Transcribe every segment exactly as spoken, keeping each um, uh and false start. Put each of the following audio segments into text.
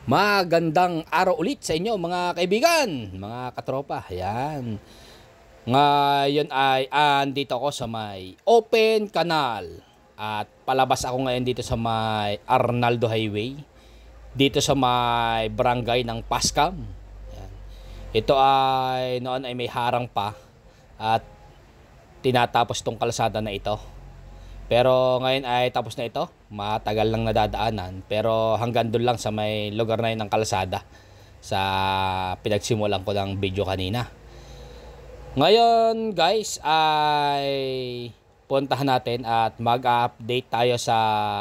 Magandang araw ulit sa inyo mga kaibigan, mga katropa. Ayan. Ngayon ay andito ako sa may open canal. At palabas ako ngayon dito sa may Arnaldo Highway. Dito sa may barangay ng Pascam. Ayan. Ito ay noon ay may harang pa. At tinatapos tong kalsada na ito. Pero ngayon ay tapos na ito. Matagal lang nadadaanan. Pero hanggang doon lang sa may lugar na yun ng kalsada. Sa pinagsimulan ko ng video kanina. Ngayon guys ay puntahan natin at mag-update tayo sa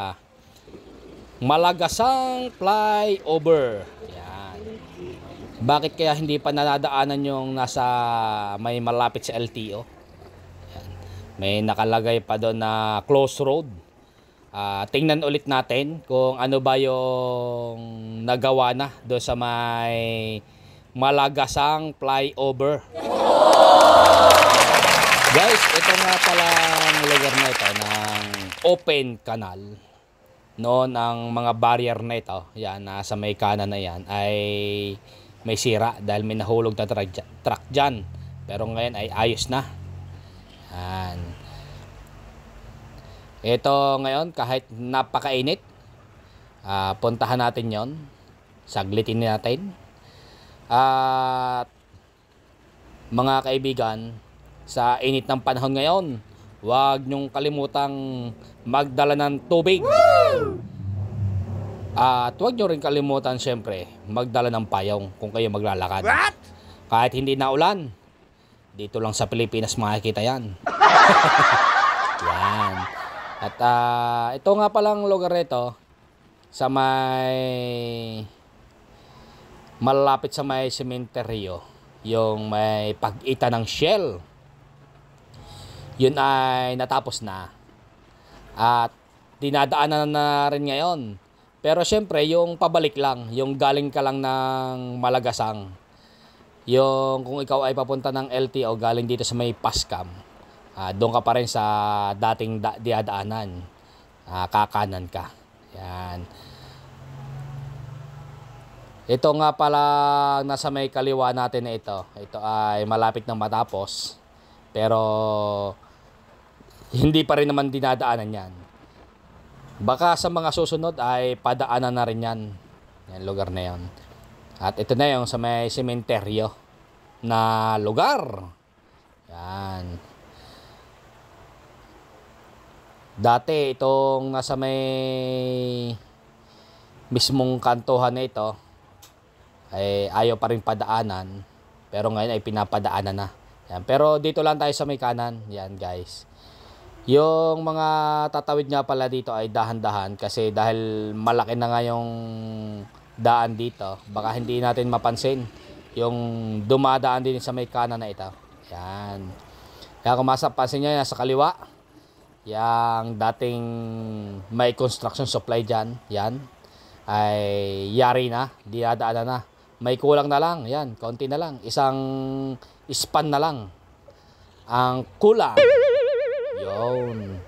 Malagasang Flyover. Yan. Bakit kaya hindi pa nadadaanan yung nasa may malapit sa L T O? May nakalagay pa doon na close road. Uh, tingnan ulit natin kung ano ba yung nagawa na doon sa may Malagasang Flyover. Guys, ito nga palang lugar na ito ng open canal. Noon ang mga barrier na ito, yan, nasa may kanan na yan, ay may sira dahil may nahulog na truck, truck dyan. Pero ngayon ay ayos na. Yan. Ito ngayon kahit napakainit, uh, puntahan natin yon, saglitin natin. At uh, mga kaibigan, sa init ng panahon ngayon, huwag nyong kalimutang magdala ng tubig. At uh, huwag nyo rin kalimutan syempre magdala ng payong kung kayo maglalakad. What? Kahit hindi na ulan, dito lang sa Pilipinas makikita yan. Yan. At uh, ito nga palang lugar nito sa may malapit sa may sementeryo, yung may pag-ita ng Shell. Yun ay natapos na. At dinadaanan na rin ngayon. Pero syempre yung pabalik lang, yung galing ka lang ng Malagasang. Yung kung ikaw ay papunta ng L T O galing dito sa may Pascam, uh, doon ka pa rin sa dating da- diadaanan, uh, kakanan ka. Yan. Ito nga pala nasa may kaliwa natin na ito. Ito ay malapit na matapos. Pero hindi pa rin naman dinadaanan yan. Baka sa mga susunod ay padaanan na rin yan. Yan lugar na yan. At ito na yung sa may sementeryo na lugar. Yan. Dati itong nasa may mismong kantuhan na ito ay ayaw pa rin padaanan. Pero ngayon ay pinapadaanan na. Yan. Pero dito lang tayo sa may kanan. Yan guys. Yung mga tatawid nga pala dito ay dahan-dahan kasi dahil malaki na nga yung daan dito, baka hindi natin mapansin yung dumadaan din sa may kanan na ito. Yan. Kaya kung masapansin nyo, nasa kaliwa, yung dating may construction supply dyan, yan, ay yari na, dinadaanan na. May kulang na lang, yan, konti na lang. Isang span na lang ang kulang. Yun.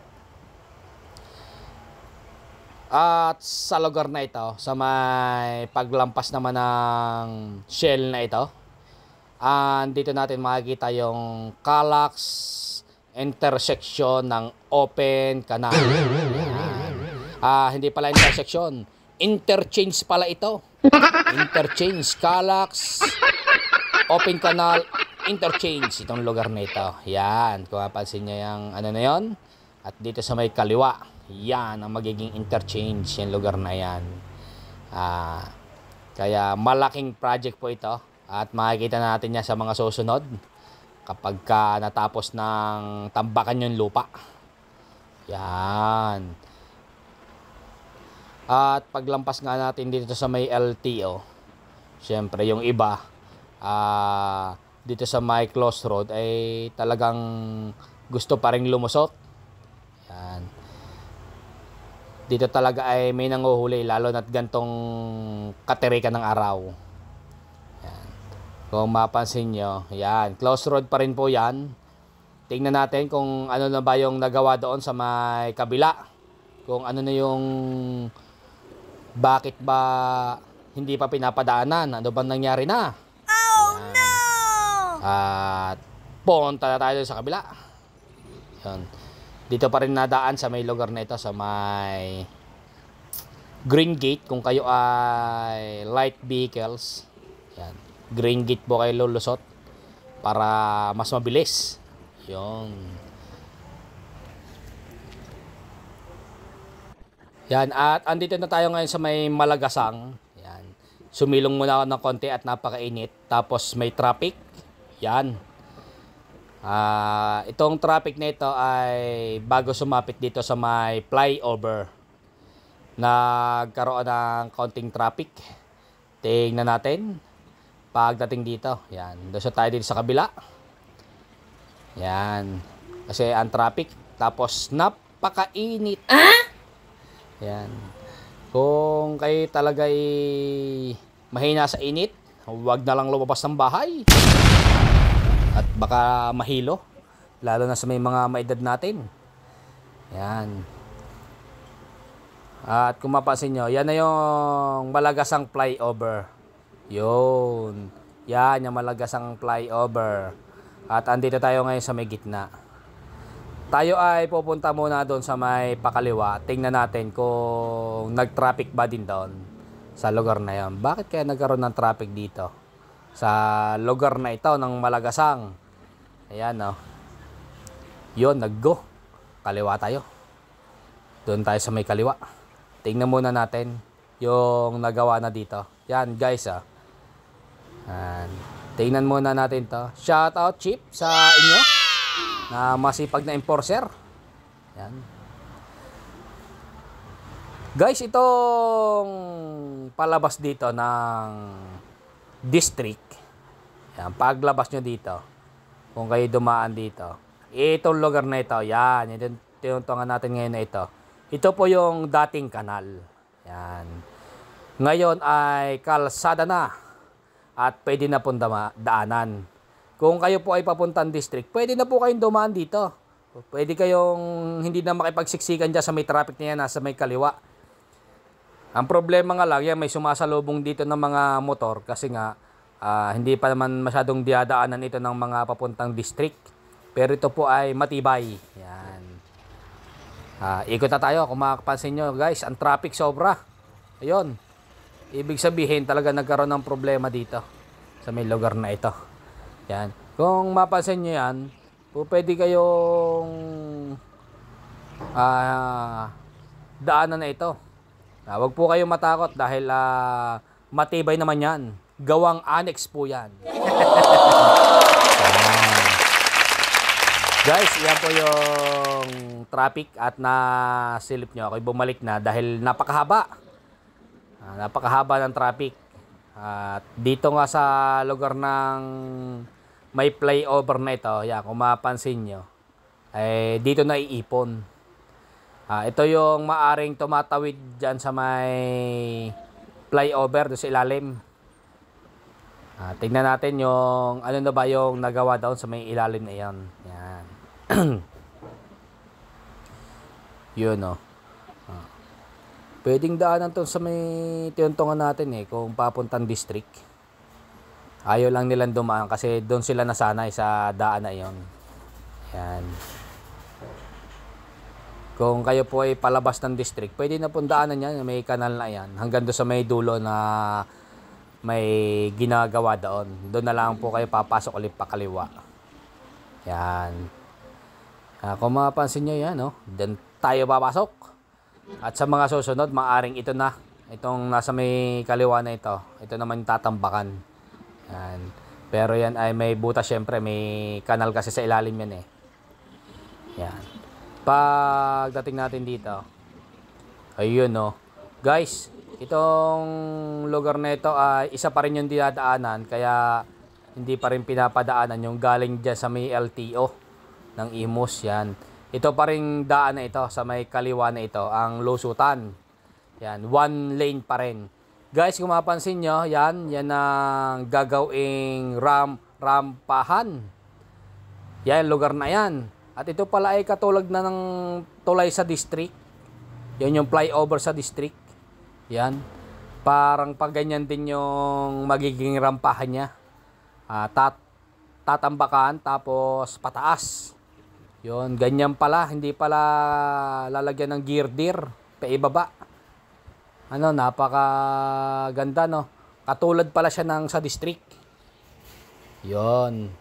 At sa lugar na ito, sa may paglampas naman ng Shell na ito, and dito natin makikita yung Calax intersection ng open canal. Ah, hindi pala intersection, interchange pala ito. Interchange, Calax open canal interchange, itong lugar na ito. Yan, kung mapansin nyo yung ano na yon. At dito sa may kaliwa, yan ang magiging interchange, yung lugar na yan. Ah, kaya malaking project po ito. At makikita natin yan sa mga susunod kapag ka natapos ng tambakan yung lupa. Yan. At paglampas nga natin dito sa may L T O, syempre yung iba, ah, dito sa my close road ay talagang gusto pa rin lumusot. Yan. Dito talaga ay may nanguhuli lalo na't gantong katerikan ng araw. Yan. Kung mapansin nyo, yan, close road pa rin po yan. Tingnan natin kung ano na ba yung nagawa doon sa may kabila. Kung ano na yung bakit ba hindi pa pinapadaanan. Ano bang nangyari na? Oh Yan. no! At punta na tayo sa kabila. Yan. Dito pa rin nadaan sa may lugar na ito, sa may Green Gate. Kung kayo ay light vehicles, yan, Green Gate po kayo lulusot para mas mabilis. Yun. Yan, at andito na tayo ngayon sa may Malagasang. Yan. Sumilong muna ako ng konti at napakainit. Tapos may traffic. Yan. Ah, itong traffic na ito ay bago sumapit dito sa may flyover. Nagkaroon ng konting traffic. Tingnan natin pagdating dito. Yan. Doon tayo dito sa kabila. Yan. Kasi ang traffic. Tapos napakainit. Ah? Yan. Kung kayo talaga ay mahina sa init, huwag na lang lumabas ng bahay. At baka mahilo. Lalo na sa may mga maedad natin. Yan. At kung mapapansin nyo, yan na yung Malagasang flyover. Yun. Yan yung Malagasang flyover. At andito tayo ngayon sa may gitna. Tayo ay pupunta muna doon sa may pakaliwa. Tingnan natin kung nag-traffic ba din doon sa lugar na yan. Bakit kaya nagkaroon ng traffic dito sa lugar na ito ng Malagasang? Ayan, no. Yun, nag-go. Kaliwa tayo. Doon tayo sa may kaliwa. Tingnan muna natin yung nagawa na dito. Yan, guys, ah. Yan. Tingnan muna natin to. Shout out, Chip, sa inyo na masipag na enforcer. Yan. Guys, itong palabas dito ng district. Yan, paglabas nyo dito, kung kayo dumaan dito, itong lugar na ito, yan, yung tinutungan natin ngayon na ito. Ito po yung dating kanal. Yan. Ngayon ay kalsada na at pwede na pong daanan. Kung kayo po ay papuntang district, pwede na po kayong dumaan dito. Pwede kayong hindi na makipagsiksikan dyan sa may traffic na yan, nasa may kaliwa. Ang problema nga lang, yan, may sumasalubong dito ng mga motor kasi nga uh, hindi pa naman masyadong diadaanan ito ng mga papuntang district. Pero ito po ay matibay. Yan. Uh, ikot na tayo. Kung makapansin nyo, guys, ang traffic sobra. Ayun. Ibig sabihin, talaga nagkaroon ng problema dito sa may lugar na ito. Yan. Kung mapansin nyo yan, po pwede kayong uh, daanan na ito. Uh, wag po kayong matakot dahil uh, matibay naman yan. Gawang annex po yan. Guys, yan po yung traffic at nasilip nyo. Ako'y bumalik na dahil napakahaba. Uh, napakahaba ng traffic. At uh, dito nga sa lugar ng may flyover na ito, yan, kung mapansin nyo, eh, dito na iipon. Uh, ito yung maaring tumatawid dyan sa may flyover, doon sa ilalim. Uh, tingnan natin yung, ano na ba yung nagawa doon sa may ilalim na yan. Yan. Yun, no. Uh, pwedeng daanan to sa may tinuntungan natin eh, kung papuntang district. Ayaw lang nilang dumaan kasi doon sila nasanay sa daan na yon. Yan. Kung kayo po ay palabas ng district, pwede na pong daanan yan. May kanal na yan. Hanggang doon sa may dulo na may ginagawa doon. Doon na lang po kayo papasok ulit pakaliwa. Yan. Ah, kung mapapansin nyo yan, no? Doon tayo papasok. At sa mga susunod, maaring ito na. Itong nasa may kaliwa na ito. Ito naman tatambakan. Yan. Pero yan ay may butas, syempre may kanal kasi sa ilalim yan eh. Yan. Pagdating natin dito, ayun, no. Guys, itong lugar na ito ay isa pa rin yung dinadaanan, kaya hindi pa rin pinapadaanan yung galing dyan sa may L T O ng Imus. Yan. Ito pa rin daan na ito sa may kaliwa na ito, ang lusutan. Yan, one lane pa rin. Guys, kung mapansin nyo, yan, yan ang gagawing ram, rampahan. Yan, lugar na yan. At ito pala ay katulad na ng tulay sa district. Yan yung flyover sa district. Yan. Parang pag ganyan din yung magiging rampahan niya. Uh, tat tatambakan tapos pataas. Yun, ganyan pala. Hindi pala lalagyan ng girder. Paibaba. Ano, napaka ganda, no? Katulad pala siya ng sa district. Yun.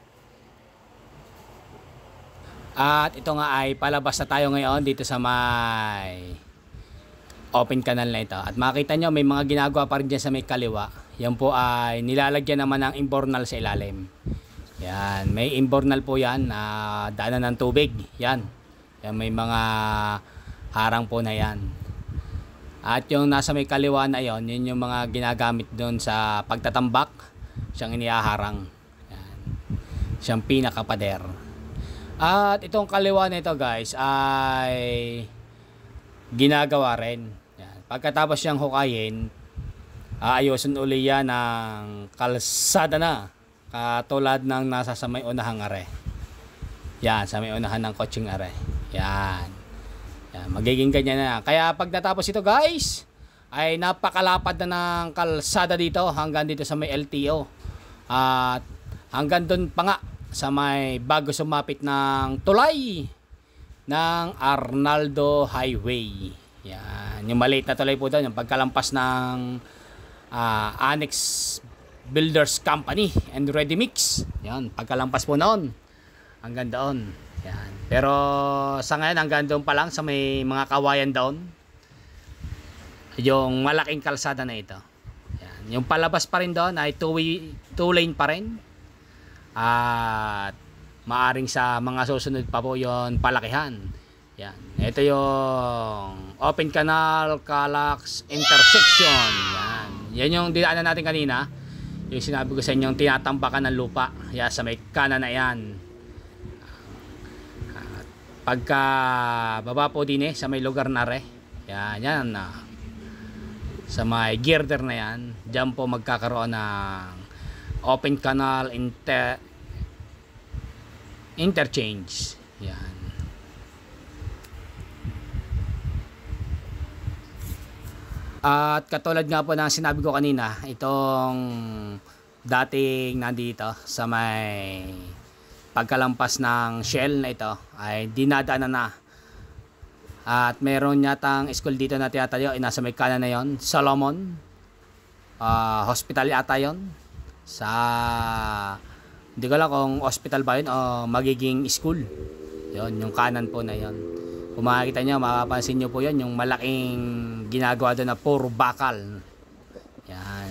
At ito nga ay palabas na tayo ngayon dito sa may open canal na ito. At makita nyo may mga ginagawa pa rin dyan sa may kaliwa. Yan po ay nilalagyan naman ng imbornal sa ilalim. Yan, may imbornal po yan na uh, daanan ng tubig. Yan. Yan, may mga harang po na yan. At yung nasa may kaliwa na yon, yun yung mga ginagamit doon sa pagtatambak. Siyang inihaharang. Yan. Siyang pinakapader. At itong kaliwa na ito guys ay ginagawa rin. Yan. Pagkatapos siyang hukayin, aayusin uli yan ng kalsada na. Katulad ng nasa sa may unahang are. Yan, sa may unahan ng coaching are. Yan. Yan, magiging ganyan na. Kaya pag natapos ito guys, ay napakalapad na ng kalsada dito hanggang dito sa may L T O. At hanggang doon pa nga sa may bago sumapit ng tulay ng Arnaldo Highway. Yan, yung maliit na tulay po doon, yung pagkalampas ng uh, Annex Builders Company and Ready Mix. Yan, pagkalampas po noon hanggang doon. Yan. Pero sa ngayon hanggang doon pa lang sa may mga kawayan doon. Yung malaking kalsada na ito. Yan. Yung palabas pa rin doon ay two way, two lane pa rin. At maaring sa mga susunod pa po yon palakihan. Yan. Ito yung Open Canal Calax Intersection. Yan. Yan yung dinaanan natin kanina. Yung sinabi ko sa inyo, yung tinatambakan ng lupa. Yan, sa may kanan na yan. At pagka baba po din eh, sa may lugar na re. Yan, yan. Uh, sa may girder na yan. Diyan po magkakaroon ng Open Canal Inter Interchange. Yan. At katulad nga po ng sinabi ko kanina, itong dating nandito sa may pagkalampas ng Shell na ito ay dinadaanan na. At meron yatang school dito na tinatayo, nasa may kanan na yon, Solomon uh, Hospital yata yon. Sa hindi ko lang kung hospital ba yun o magiging school. Yon, yung kanan po na yon. Kung makikita nyo, mapapansin nyo po yon, yung malaking ginagawa doon na puro bakal. Yan.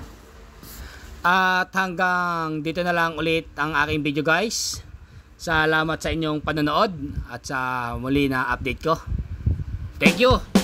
At hanggang dito na lang ulit ang aking video guys. Salamat sa inyong panonood at sa muli na update ko. Thank you!